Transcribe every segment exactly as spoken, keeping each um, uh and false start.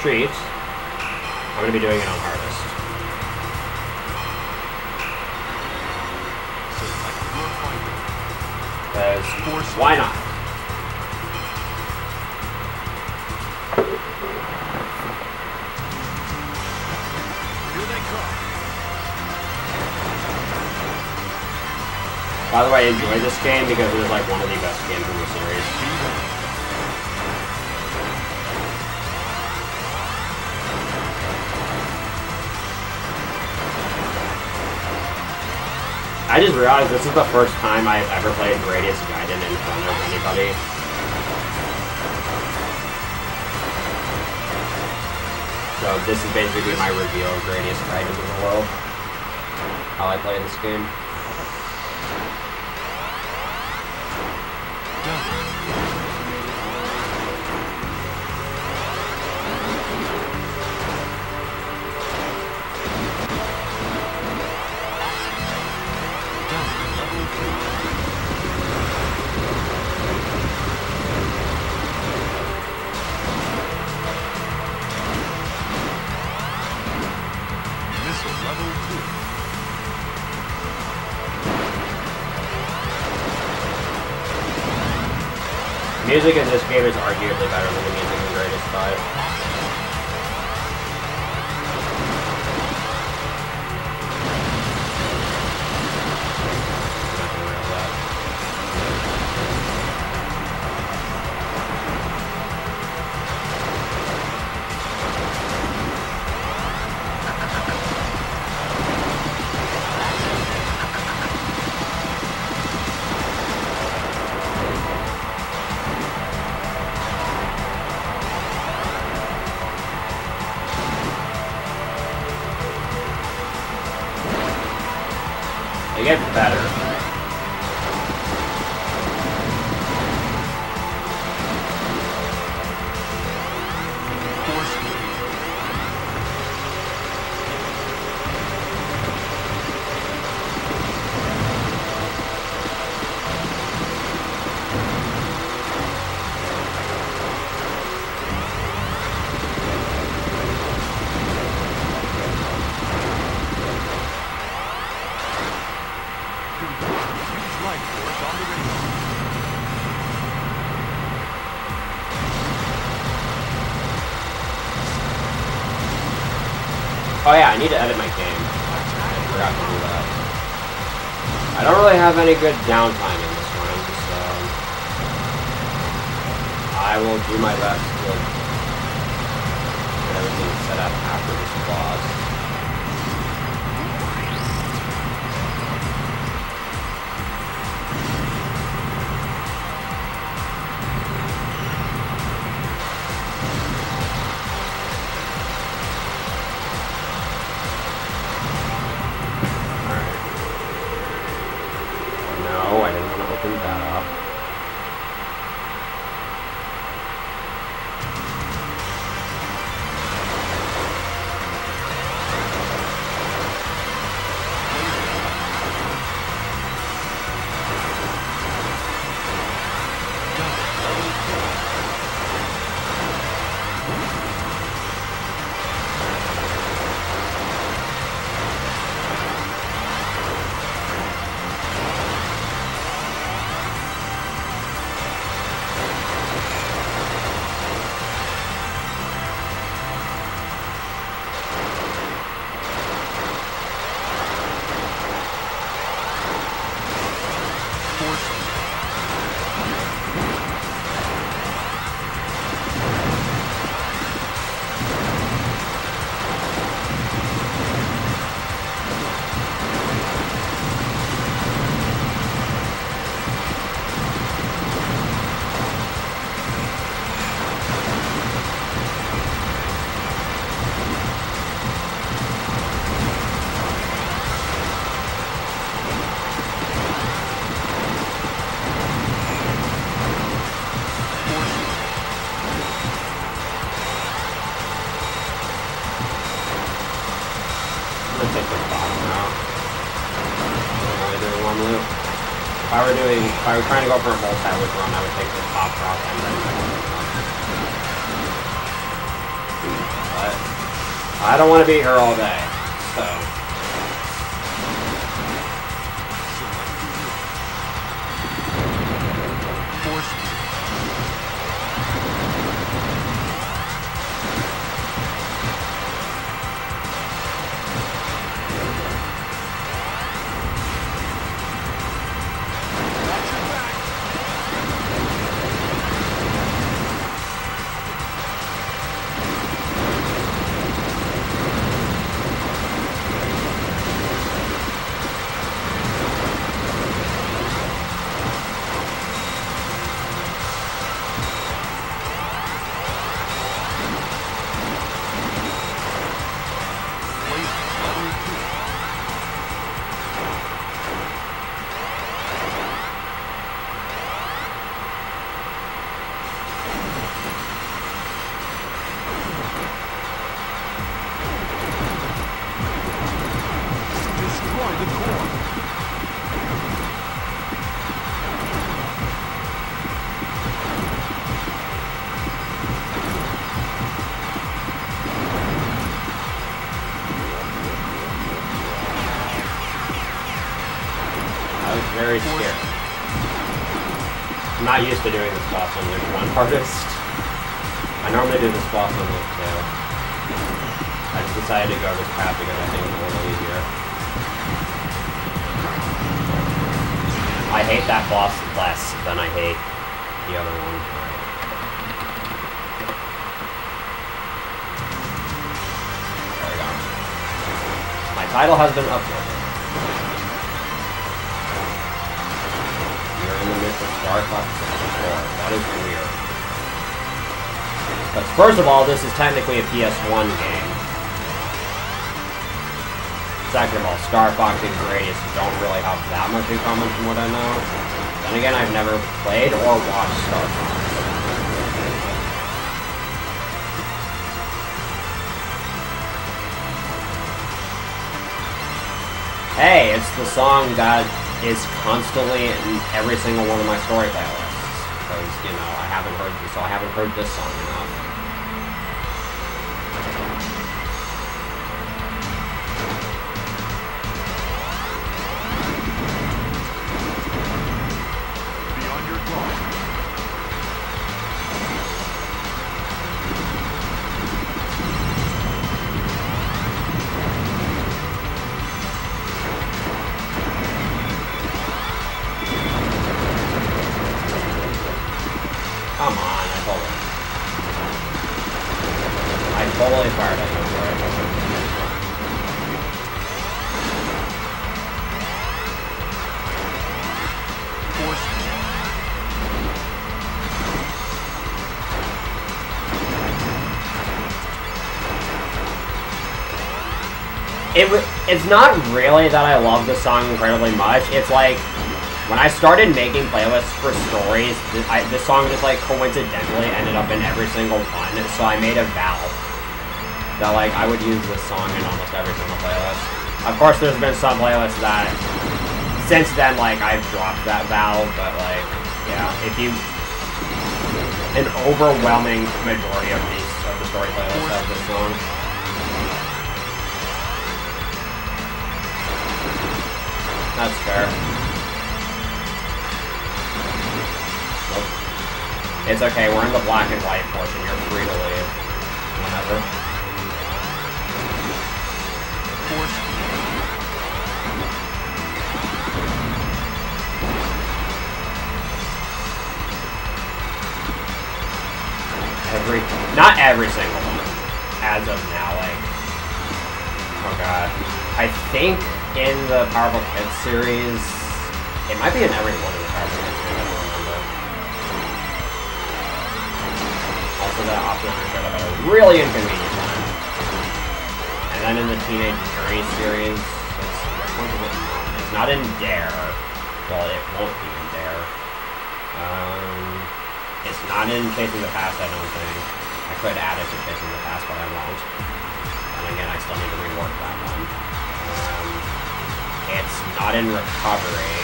treat, I'm going to be doing it on Harvest. Because, why not? Here they come. By the way, I enjoy this game because it is like one of the best games in the series. I just realized this is the first time I've ever played Gradius Gaiden in front of anybody. So this is basically my reveal of Gradius Gaiden to the world. How I play this game. Music in this game is arguably better than the music in Gradius five. They get better. Oh yeah, I need to edit my game. I forgot to do that. I don't really have any good downtime in this one, so I will do my best to get everything set up after this boss. If I were doing, if I were trying to go for a multi-loop run, I would take the top drop and then the I don't want to beat her all day, so... Very scared. I'm not used to doing this boss on Luke one hardest. I normally do this boss on Luke two. I just decided to go this path because I think it's a little easier. I hate that boss less than I hate the other one. There we go. My title has been uploaded. In the midst of Star Fox sixty-four. That is weird. But first of all, this is technically a P S one game. Second of all, Star Fox and Gradius don't really have that much in common from what I know. Then again, I've never played or watched Star Fox. Hey, it's the song that is constantly in every single one of my story playlists. Because, you know, I haven't heard this, so I haven't heard this song enough. Beyond your thoughts. Come on, I totally... I totally fired at you for it. It w it's not really that I love this song incredibly much. It's like... When I started making playlists for stories, th I, this song just, like, coincidentally ended up in every single one, so I made a vow that, like, I would use this song in almost every single playlist. Of course, there's been some playlists that, since then, like, I've dropped that vow, but, like, yeah, if you... An overwhelming majority of these, of the story playlists have this song. That's fair. It's okay, we're in the black and white portion, you're free to leave. Whenever. Every, not every single one, as of now, like, oh god. I think in the Powerful Kids series, it might be in every one of the Powerful Kids series, I don't remember. Also, that operator showed up at a really inconvenient time. And then in the Teenage Journey series, it's, it's not in Dare. Well, it won't be in Dare. Um, it's not in Chasing the Past, I don't think. I could add it to Chasing the Past, but I won't. And again, I still need to rework that one. Um, it's not in Recovery.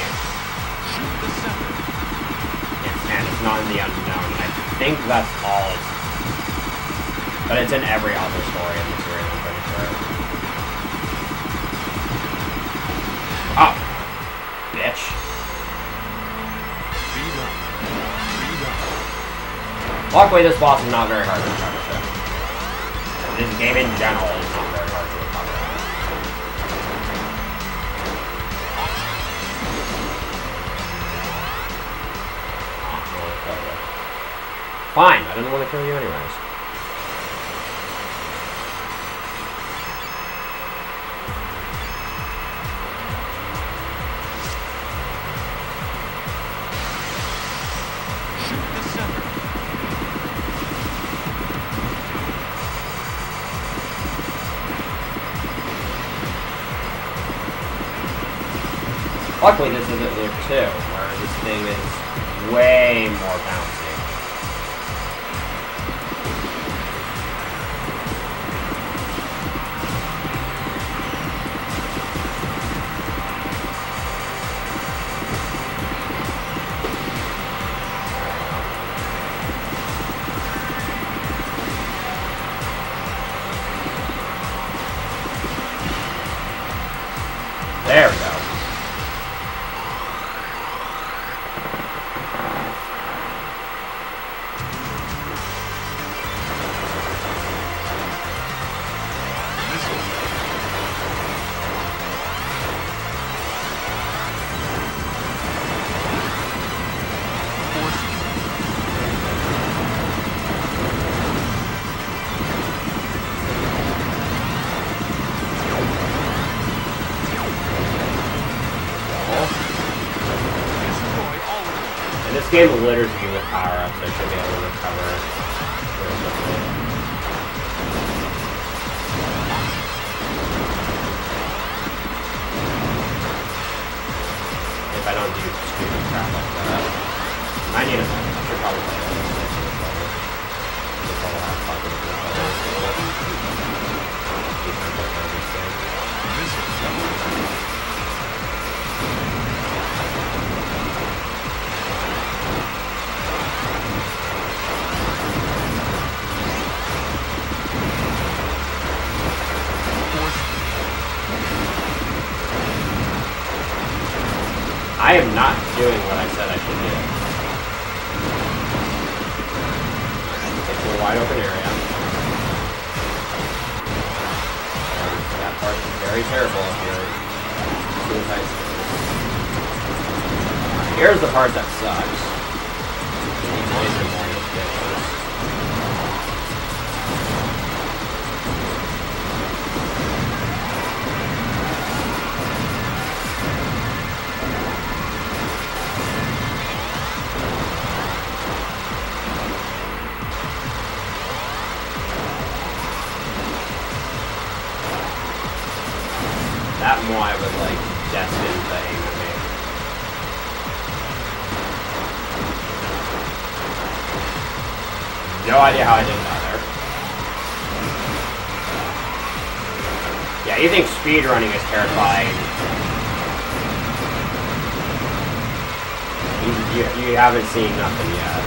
It's, and it's not in The Unknown, and I think that's all it's... But it's in every other story in the series, I'm pretty sure. Oh, bitch. Luckily, this boss is not very hard to recover. This game in general is not very hard to recover. Fine, I didn't want to kill you anyways. Luckily, this isn't Loop two, where this thing is way more bouncy. There we go. This game litters you with power-ups, so I should be able to recover very quickly. If I don't do stupid crap like that. I need a moment. I should probably play it. This level has positive levels. I am not doing what I said I should do. It's a wide open area. And that part is very terrible if you're suicide. Here's the part that sucks. These laser balls, bitches. That Moai was like destined to aim at me. No idea how I didn't die there. Yeah, you think speedrunning is terrifying. You, you, you haven't seen nothing yet.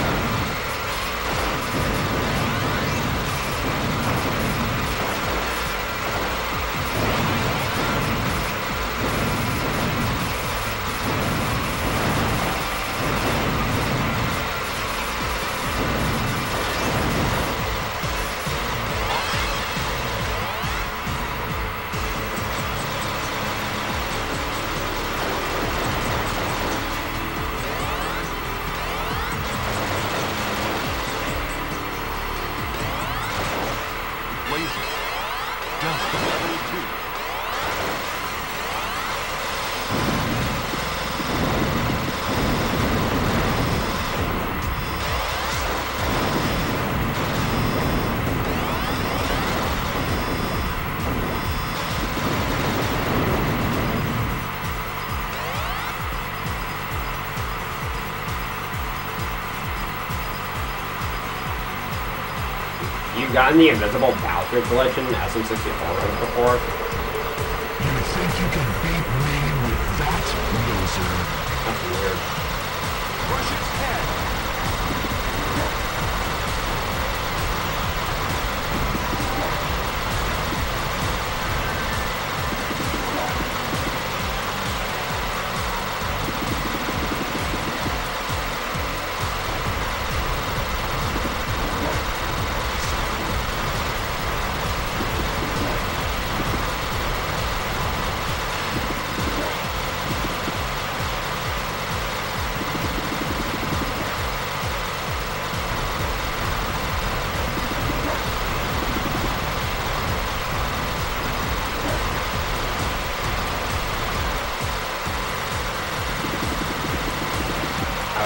You've gotten the invisible Bowser glitch in S M sixty-four before? You think you can beat me with that, loser? That's weird. Crush its head.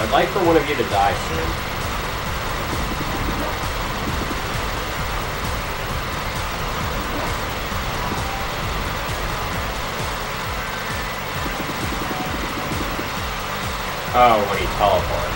I'd like for one of you to die soon. Oh, when he teleports.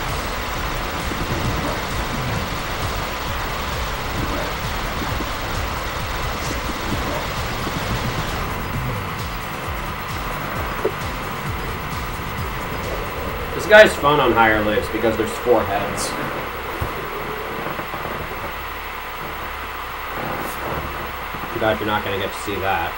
This guy's fun on higher lives because there's four heads. Too bad you're not going to get to see that.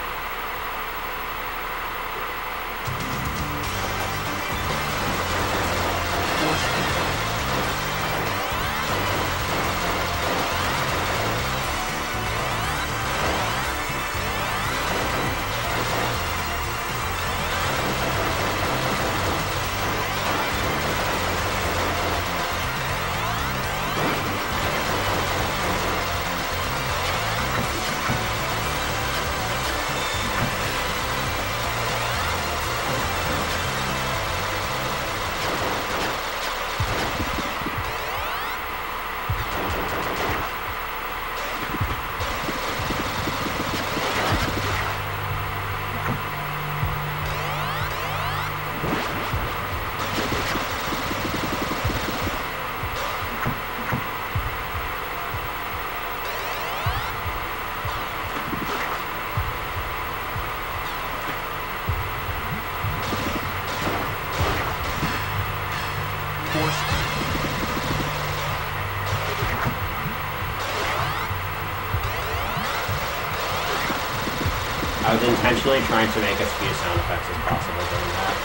I was intentionally trying to make as few sound effects as possible during that.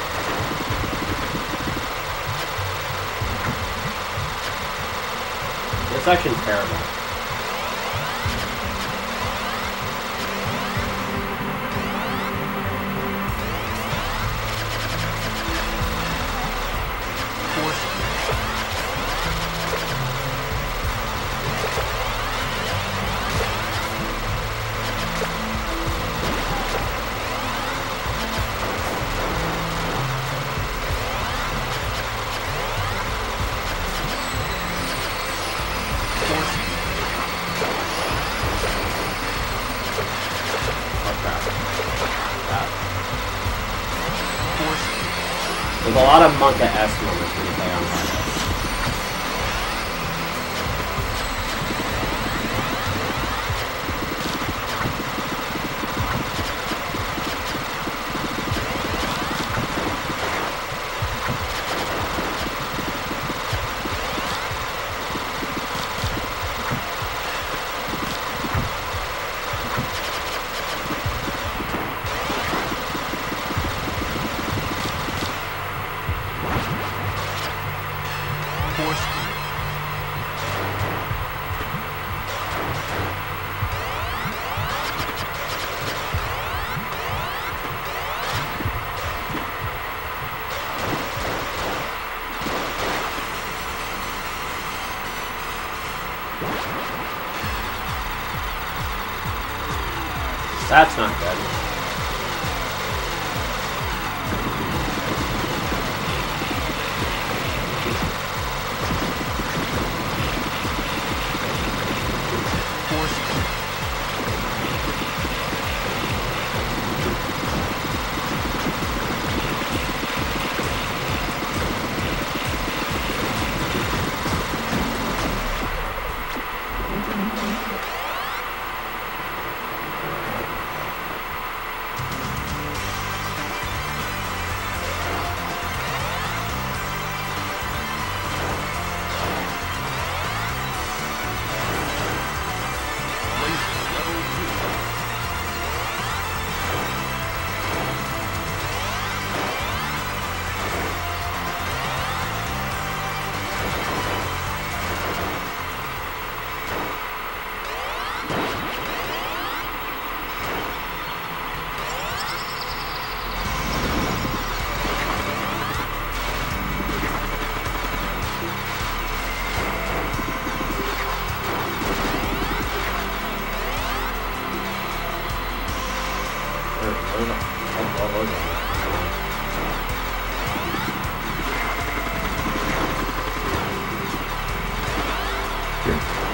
This section's terrible. There's a lot of Monka S moments when you play on hard. That's not good.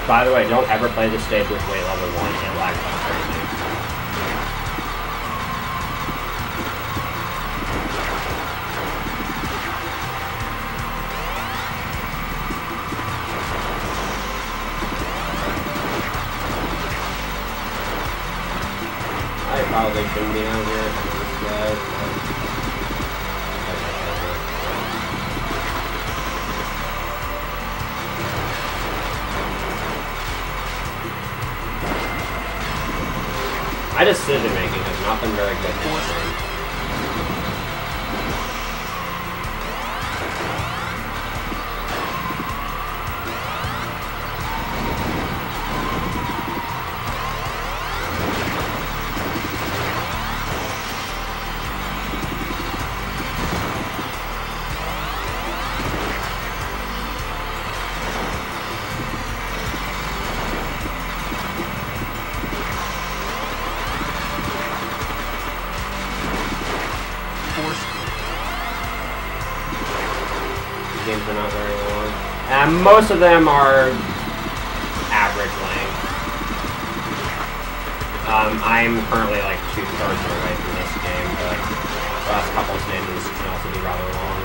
By the way, don't ever play this stage with weight level one. It lags like crazy. I probably shouldn't be down here. This guy. My decision making has not been very good this game. Games are not very long. And most of them are average length. Um, I'm currently like two thirds of the way through this game, but the last couple of stages can also be rather long.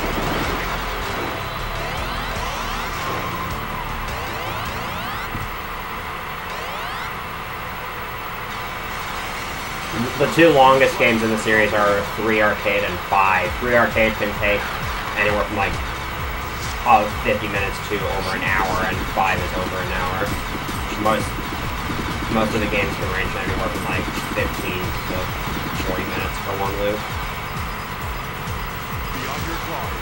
The two longest games in the series are three Arcade and five. three Arcade can take anywhere from like Uh, fifty minutes to over an hour, and five is over an hour. Most most of the games can range anywhere from like fifteen to forty minutes for one loop. Beyond your guard.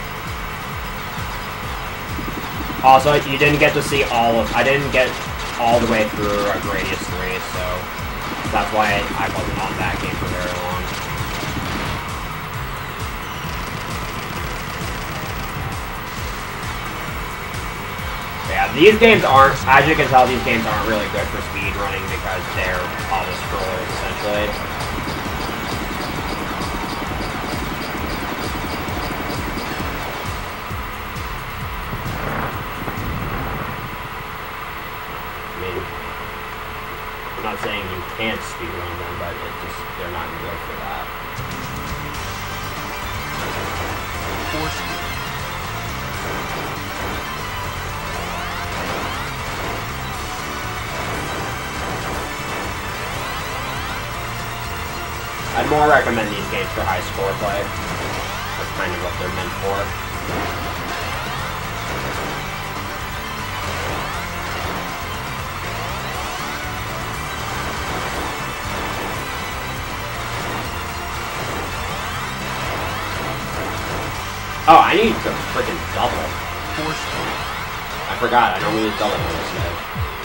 Also, you didn't get to see all of. I didn't get all the way through uh, Gradius three, so that's why I wasn't on that game for very long. Yeah, these games aren't, as you can tell, these games aren't really good for speed running because they're auto-scrollers, essentially. I mean, I'm not saying you can't speed run them, but it just, they're not good for that. Force. I'd more recommend these games for high score play. That's kind of what they're meant for. Oh, I need to freaking double. Force. I forgot, I don't need to double on this guy.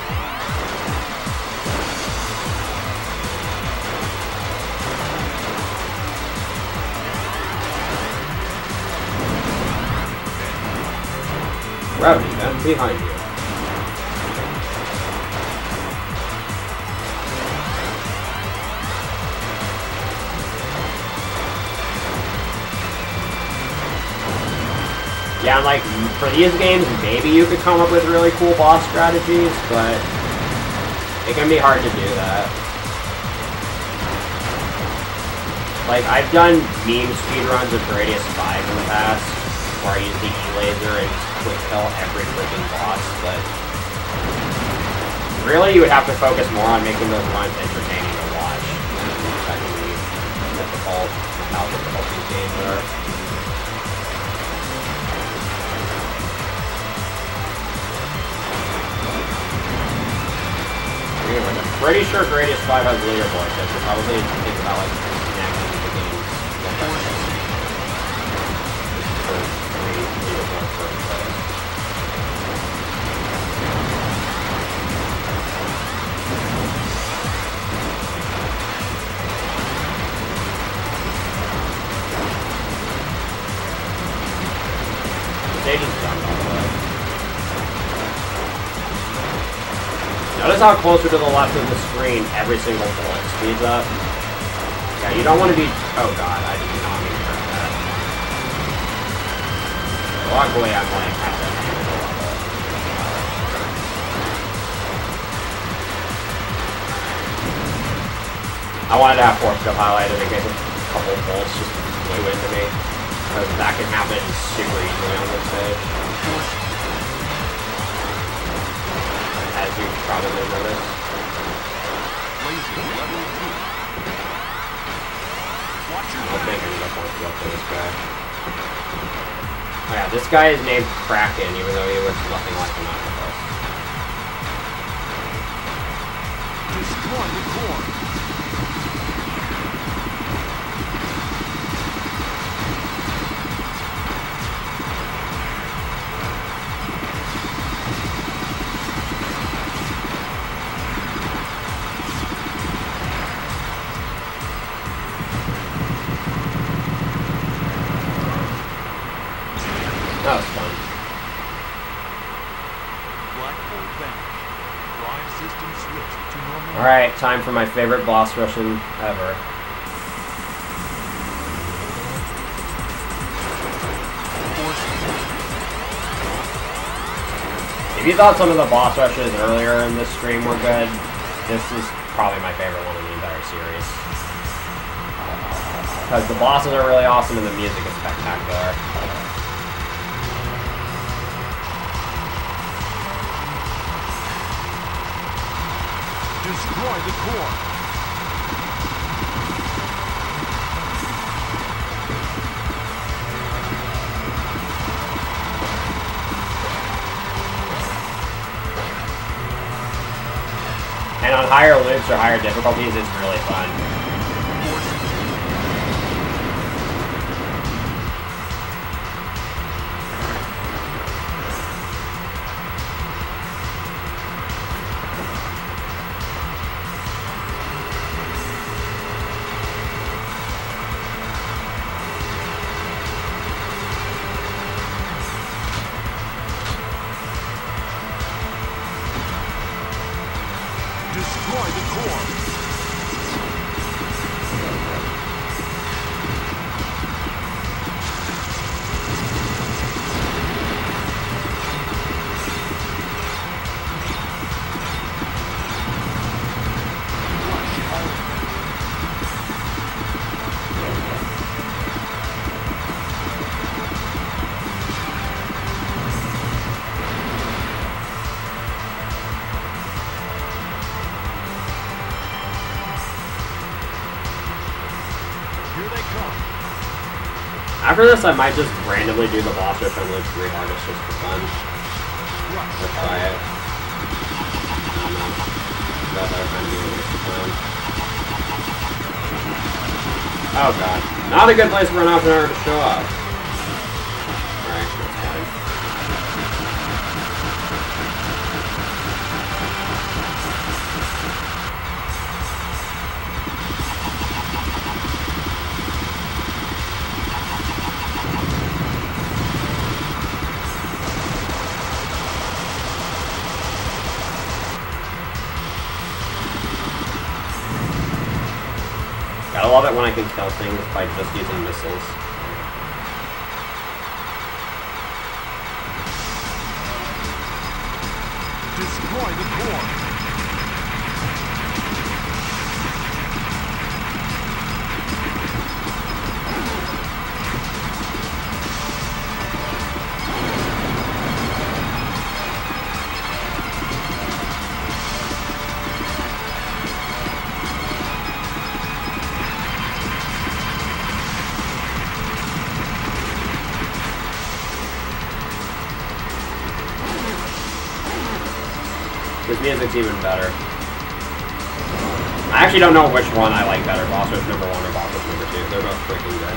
Gravity, man, behind you. Yeah, and like, for these games, maybe you could come up with really cool boss strategies, but it can be hard to do that. Like, I've done meme speedruns of Gradius five in the past, where I use the E-laser and quick kill every freaking boss, but really you would have to focus more on making those runs entertaining to watch. It's actually difficult with how difficult these games are. Anyway, I'm pretty sure Gradius five has leaderboards, so I should probably think about like connecting the games. For three leaderboards for place. Stage is done, by the way. Notice how closer to the left of the screen every single bullet speeds up. Yeah, you don't want to be... Oh god, I did not mean to press that. Luckily, I'm like at that angle level. I wanted to have force field highlighted in case a couple of bolts just flew into me. Because that can happen super easily on this stage. As you probably noticed. Laser level two. Watch your I think back. I'm gonna force field for this guy. Oh yeah, this guy is named Kraken, even though he looks nothing like an octopus. Destroy the core. That was fun. Black hole vanished. Drive system switched to normal. Alright, time for my favorite boss Russian ever. If you thought some of the boss rushes earlier in this stream were good, this is probably my favorite one in the entire series. Because the bosses are really awesome and the music is spectacular. Destroy the core. And on higher loops or higher difficulties, it's really fun. Destroy the core. Here they come. After this, I might just randomly do the boss rush on Loop three hardest just for fun. Rush. Let's try it. I don't know. I thought that was kind of being a waste of time. Oh god. Not a good place for an option hour to show up. Alright, that's fine. I love it when I can kill things by just using missiles. Destroy the core. This music's even better. I actually don't know which one I like better, Boss Rush number one or Boss Rush number two. They're both freaking good.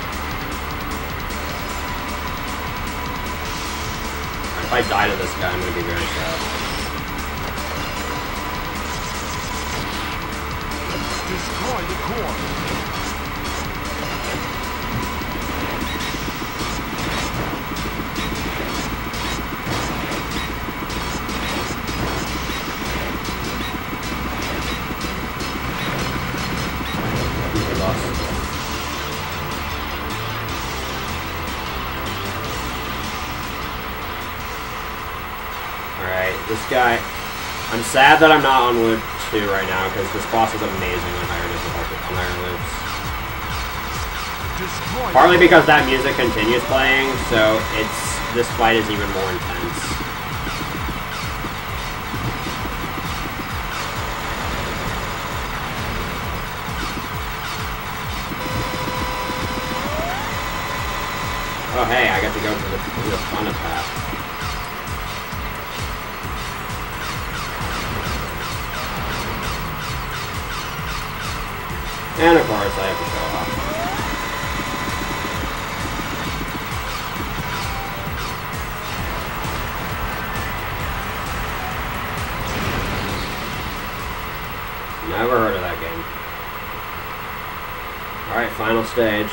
If I die to this guy, I'm gonna be very sad. Destroy the core. Alright, this guy... I'm sad that I'm not on Loop two right now, because this boss is amazing on higher difficulty, on higher loops. Destroy Partly because that music continues playing, so it's this fight is even more intense. Oh hey, I get to go to the, to the fun path. And of course, I have to show off. Never heard of that game. Alright, final stage.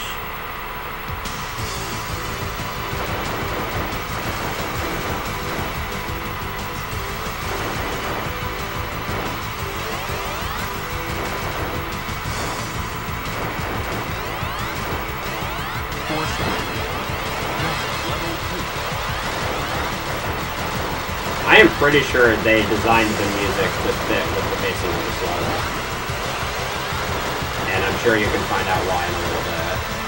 I am pretty sure they designed the music to fit with the pacing of this level. And I'm sure you can find out why in a little bit.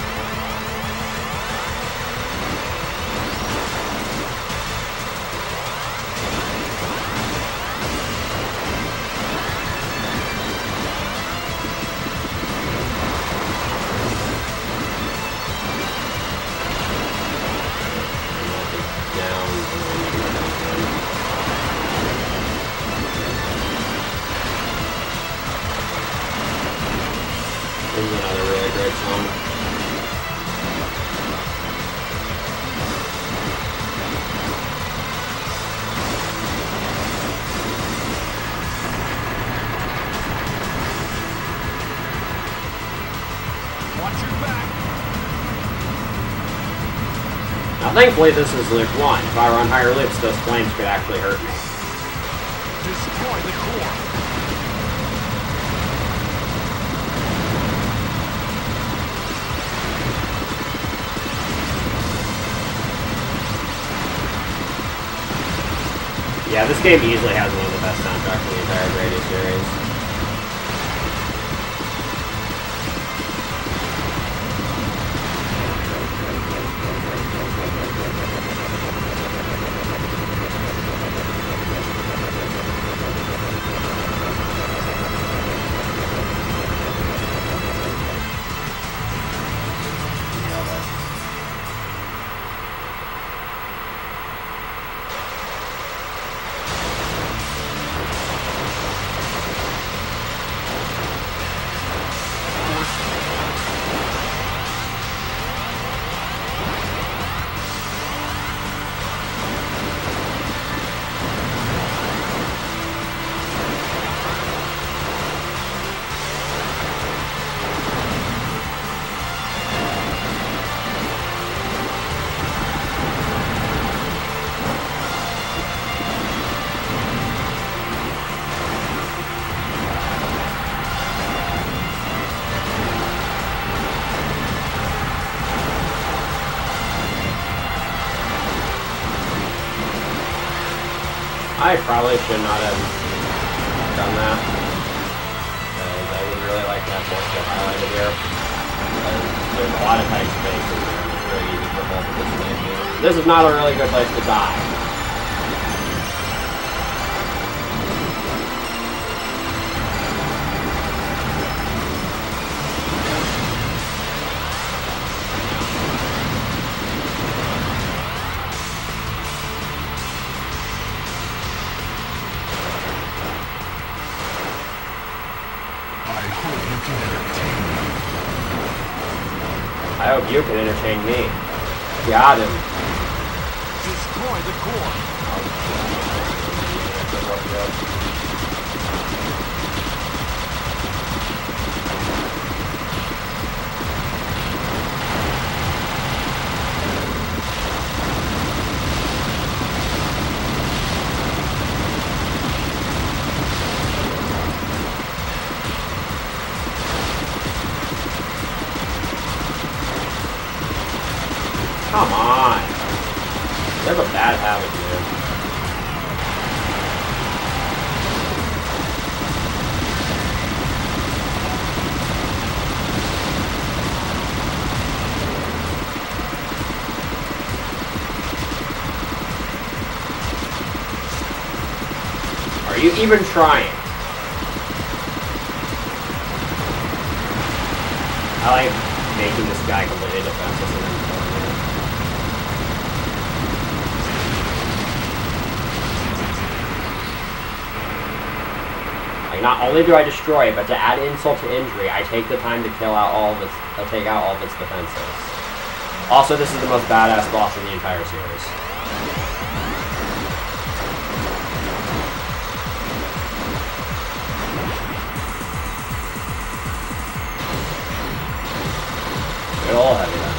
This is another really great song. Watch your back. Now thankfully this is loop one. If I were on higher loops, those flames could actually hurt me. Destroy the core. Yeah, this game easily has one of the best soundtracks in the entire Gradius series. I probably should not have done that, because I would really like to have more stuff highlighted here. There's a lot of tight space in there, and it's very easy for both of this to issue. This is not a really good place to die. I hope you can entertain me. Got him. Destroy the core. Come on. You have a bad habit, man. you even trying? I like making this guy completely defenseless and then killing him. Like, not only do I destroy it, but to add insult to injury, I take the time to kill out all of its, uh, take out all of its defenses. Also, this is the most badass boss in the entire series. They're all heavy then.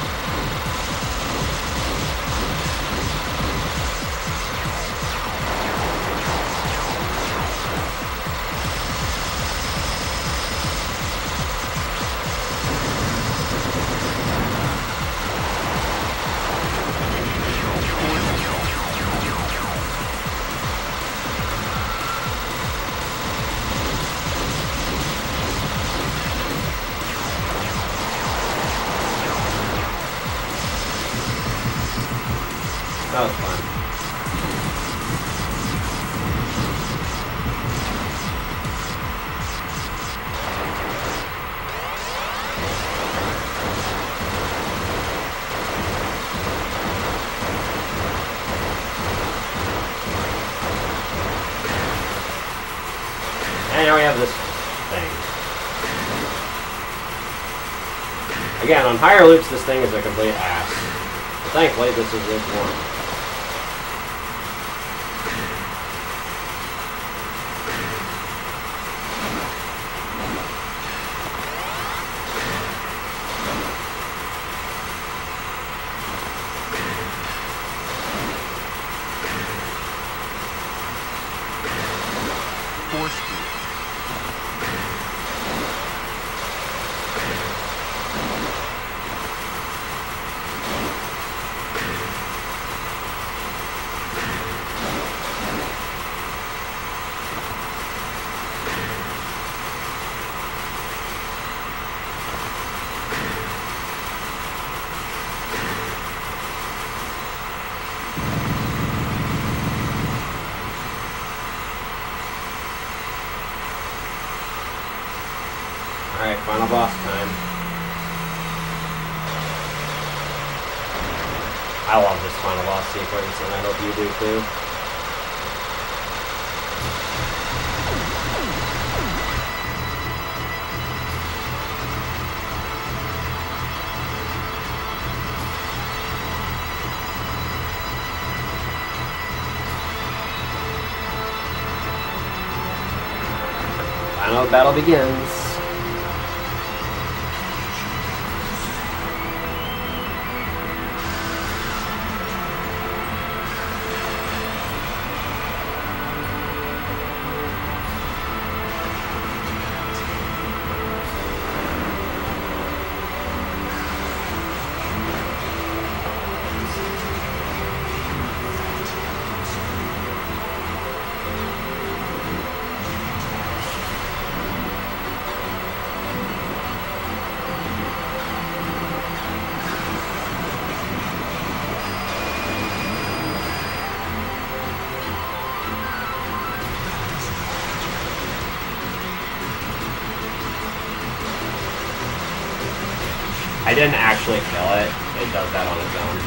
That was fun. And now we have this thing. Again, on higher loops, this thing is a complete ass. But thankfully, this is loop one. Alright, final boss time. I love this final boss sequence, and I hope you do too. Final battle begins. I didn't actually kill it, it does that on its own.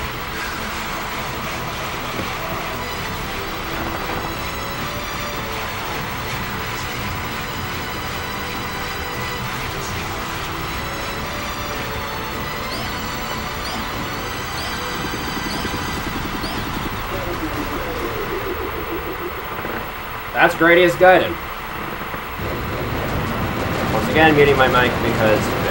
That's Gradius Gaiden. Once again, muting my mic because